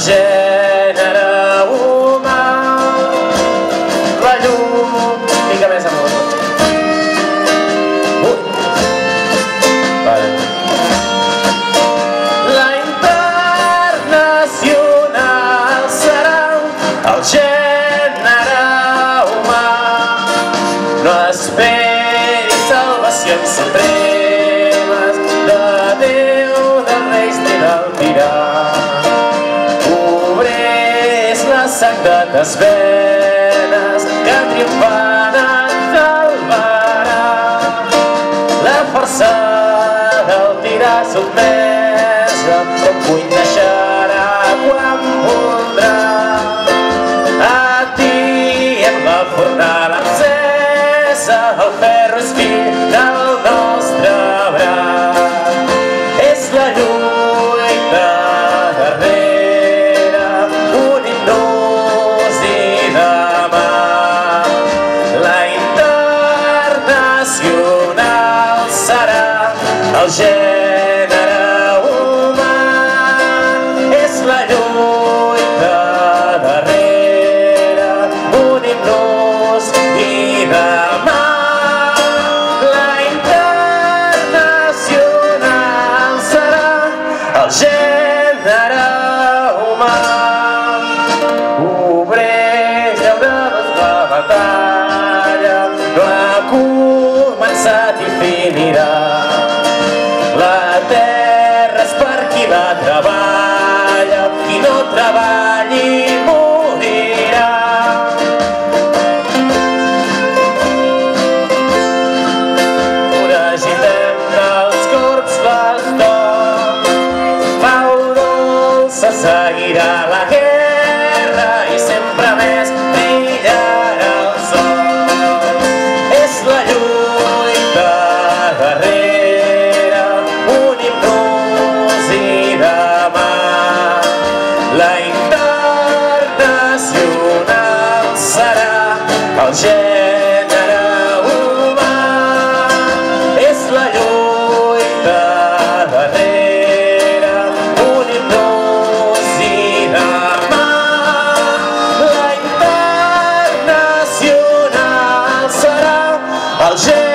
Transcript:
gènere humà. La llum, mica més amunt. La internacional serà el gènere humà. No esperis salvacions supremes de Déu, de Reis ni del tirà. Obreix la sang de tes venes que triomfant et salvarà. La força del tirà sotmesa com puny deixarà quan voldrà. A ti en la fornal encesa el ferro és fill del nostre braç. És la lluita darrera, un hipnós i demà. La internacional serà el gènere humà. És la lluita darrera, un hipnós i demà. La internacional serà el gènere humà. Obreix llauradors, la batalla no ha començat i finirà. La terra és per qui la treballa, qui no treballi morirà. Foragitem dels corps l'estoc, pau dolça seguirà la guerra i sempre més brillarà el sol. És la lluita darrera, un hipnós i demà. La internacional serà el gènere humà. És la lluita darrera, un hipnós i demà. La internacional serà el gènere